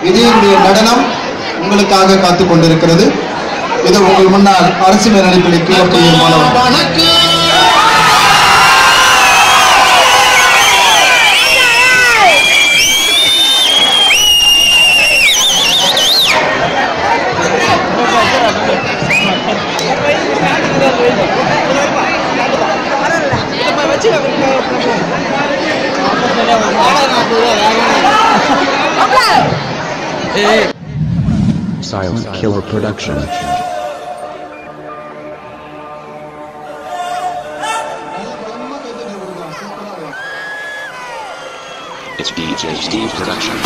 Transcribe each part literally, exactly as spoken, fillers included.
விஜயனுடைய நடனம் உங்களுக்காக காத்துக் கொண்டிருக்கிறது. இது உங்கள் முன்னால் அரசு மேல்நிலைப்பள்ளி கீழப்பள்ளி மாணவர். Silent Killer Production. It's D J Steve Production.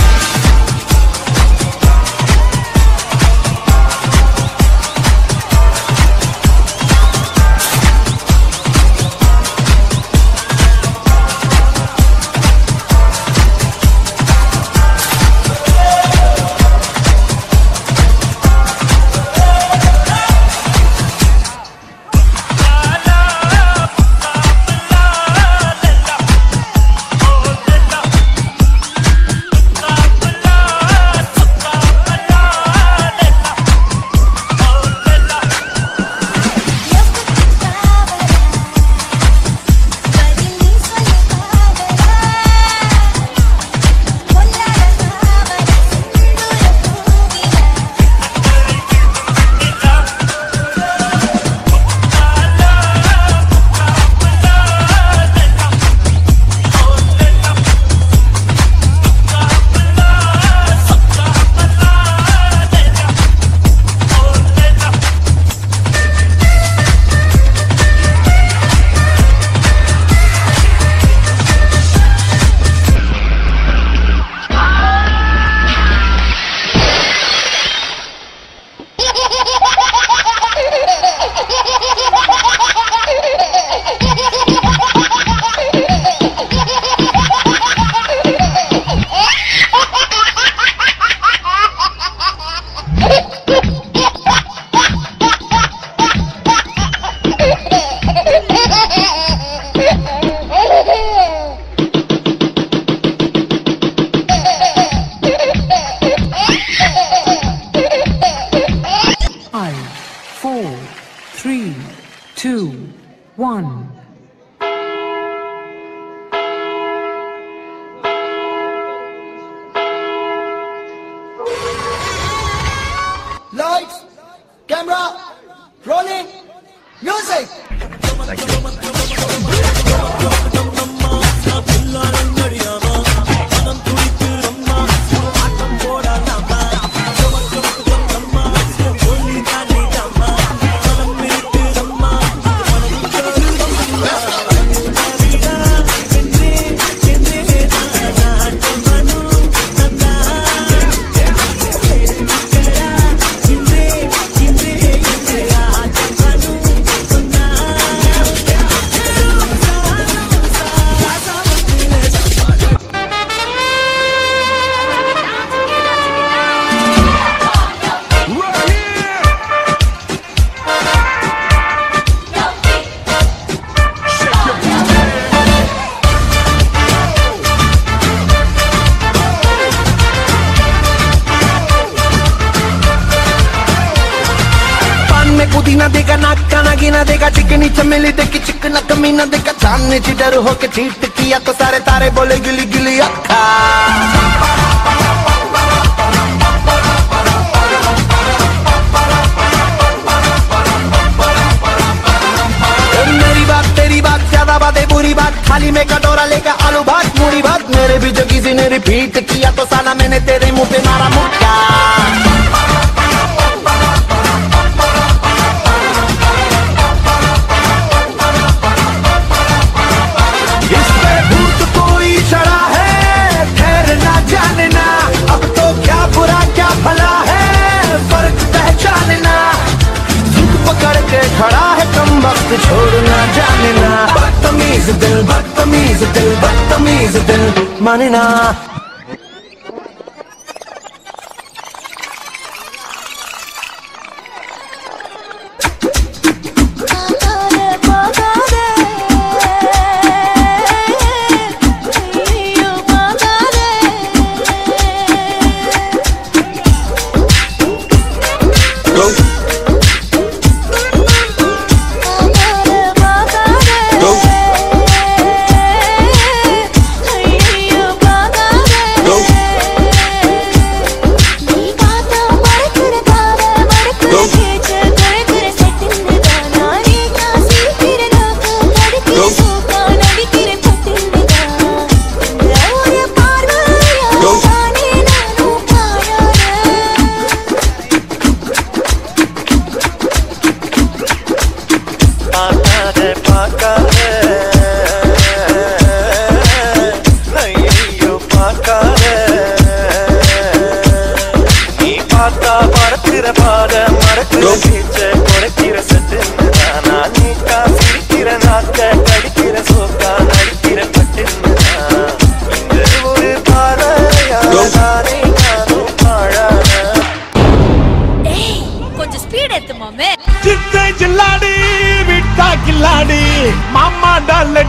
Lights, camera, rolling, music. Thank you. पुदीना देगा नाका नागिना देगा चिकनी चमेली देखी चिकना कमीना देगा चांदनी चिटर होके चीट किया तो सारे तारे बोले गिली गिली अक्खा मेरी बात तेरी बात ज्यादा बातें बुरी बात थाली में कटोरा लेकर आलू भात मूरी भात मेरे भी जो किसी ने रिपीट किया तो साला मैंने तेरे मुंह पे मारा मुक्का खड़ा है कम वक्त छोड़ना जानना बदतमीज दिल बदतमीज दिल बदतमीज दिल मानना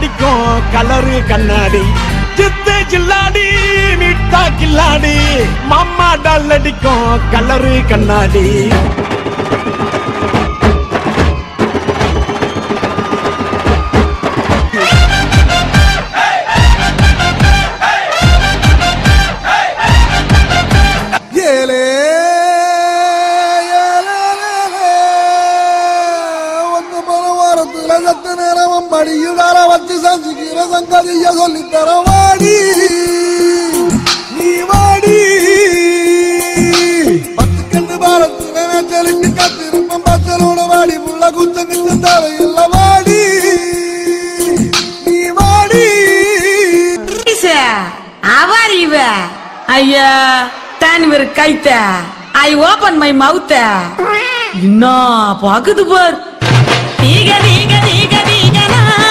அடிக்கும் கலரு கண்ணாடி சித்து கில்லாடி மிட்டா கில்லாடி மாமா டால் அடிக்கும் கலரு கண்ணாடி சங்கதிய சொல்லி தர வாடி நீ வாடி பத்து கண்டு பாரத்து தெளிட்டு காத்திருப்பம் பச்சலோட வாடி புள்ள குத்த நிச்சம் தேவையில்ல வாடி நீ வாடி அவர் இவ ஐயா தான் இவர் கைத்த ஐ ஓபன் மை மவுத்த என்ன பாக்குது பார் தீக தீக தீக தீகனா